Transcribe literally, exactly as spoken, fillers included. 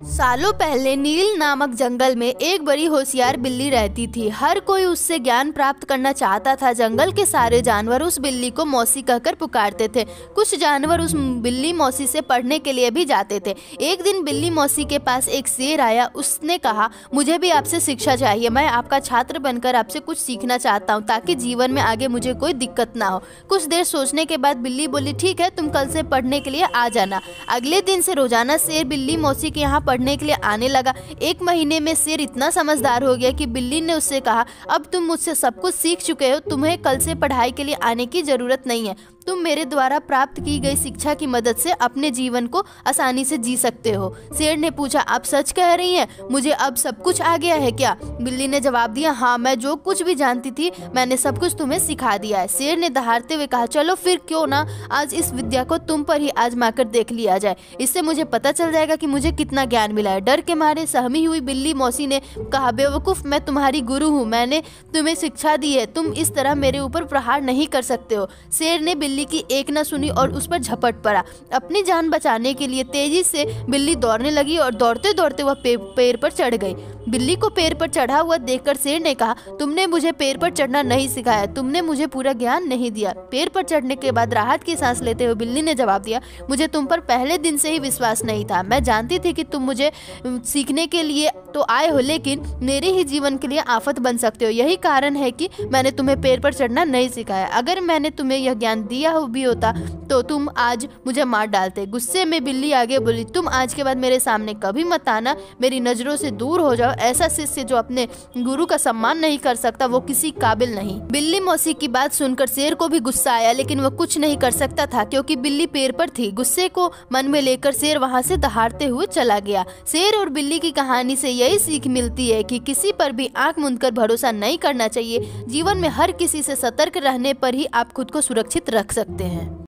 सालों पहले नील नामक जंगल में एक बड़ी होशियार बिल्ली रहती थी। हर कोई उससे ज्ञान प्राप्त करना चाहता था। जंगल के सारे जानवर उस बिल्ली को मौसी कहकर पुकारते थे। कुछ जानवर उस बिल्ली मौसी से पढ़ने के लिए भी जाते थे। एक दिन बिल्ली मौसी के पास एक शेर आया। उसने कहा, मुझे भी आपसे शिक्षा चाहिए। मैं आपका छात्र बनकर आपसे कुछ सीखना चाहता हूँ ताकि जीवन में आगे मुझे कोई दिक्कत ना हो। कुछ देर सोचने के बाद बिल्ली बोली, ठीक है, तुम कल से पढ़ने के लिए आ जाना। अगले दिन से रोजाना शेर बिल्ली मौसी के यहाँ पढ़ने के लिए आने लगा। एक महीने में शेर इतना समझदार हो गया कि बिल्ली ने उससे कहा, अब तुम मुझसे सब कुछ सीख चुके हो, तुम्हें कल से पढ़ाई के लिए आने की जरूरत नहीं है। तुम मेरे द्वारा प्राप्त की गई शिक्षा की मदद से अपने जीवन को आसानी से जी सकते हो। शेर ने पूछा, आप सच कह रही हैं? मुझे अब सब कुछ आ गया है क्या? बिल्ली ने जवाब दिया, हाँ, मैं जो कुछ भी जानती थी मैंने सब कुछ तुम्हें सिखा दिया है। शेर ने दहाड़ते हुए कहा, चलो फिर क्यों ना आज इस विद्या को तुम पर ही आजमा कर देख लिया जाए। इससे मुझे पता चल जाएगा कि मुझे कितना ज्ञान मिला है। डर के मारे सहमी हुई बिल्ली मौसी ने कहा, बेवकूफ, मैं तुम्हारी गुरु हूँ, मैंने तुम्हें शिक्षा दी है, तुम इस तरह मेरे ऊपर प्रहार नहीं कर सकते हो। शेर ने बिल्ली की एक न सुनी और उस पर झपट पड़ा। अपनी जान बचाने के लिए तेजी से बिल्ली दौड़ने लगी और दौड़ते दौड़ते वह पे, पेड़ पर चढ़ गई। बिल्ली को पेड़ पर चढ़ा हुआ देखकर शेर ने कहा, तुमने मुझे पेड़ पर चढ़ना नहीं सिखाया, तुमने मुझे पूरा ज्ञान नहीं दिया। पेड़ पर चढ़ने के बाद राहत की सांस लेते हुए बिल्ली ने जवाब दिया, मुझे तुम पर पहले दिन से ही विश्वास नहीं था। मैं जानती थी कि तुम मुझे सीखने के लिए तो आए हो, लेकिन मेरे ही जीवन के लिए आफत बन सकते हो। यही कारण है कि मैंने तुम्हें पेड़ पर चढ़ना नहीं सिखाया। अगर मैंने तुम्हें यह ज्ञान दिया हो भी होता तो तुम आज मुझे मार डालते। गुस्से में बिल्ली आगे बोली, तुम आज के बाद मेरे सामने कभी मत आना, मेरी नजरों से दूर हो जाओ। ऐसा शिष्य जो अपने गुरु का सम्मान नहीं कर सकता वो किसी काबिल नहीं। बिल्ली मौसी की बात सुनकर शेर को भी गुस्सा आया, लेकिन वह कुछ नहीं कर सकता था क्योंकि बिल्ली पेड़ पर थी। गुस्से को मन में लेकर शेर वहां से दहाड़ते हुए चला गया। शेर और बिल्ली की कहानी से यही सीख मिलती है कि किसी पर भी आंख मूंदकर भरोसा नहीं करना चाहिए। जीवन में हर किसी से सतर्क रहने पर ही आप खुद को सुरक्षित रख सकते हैं।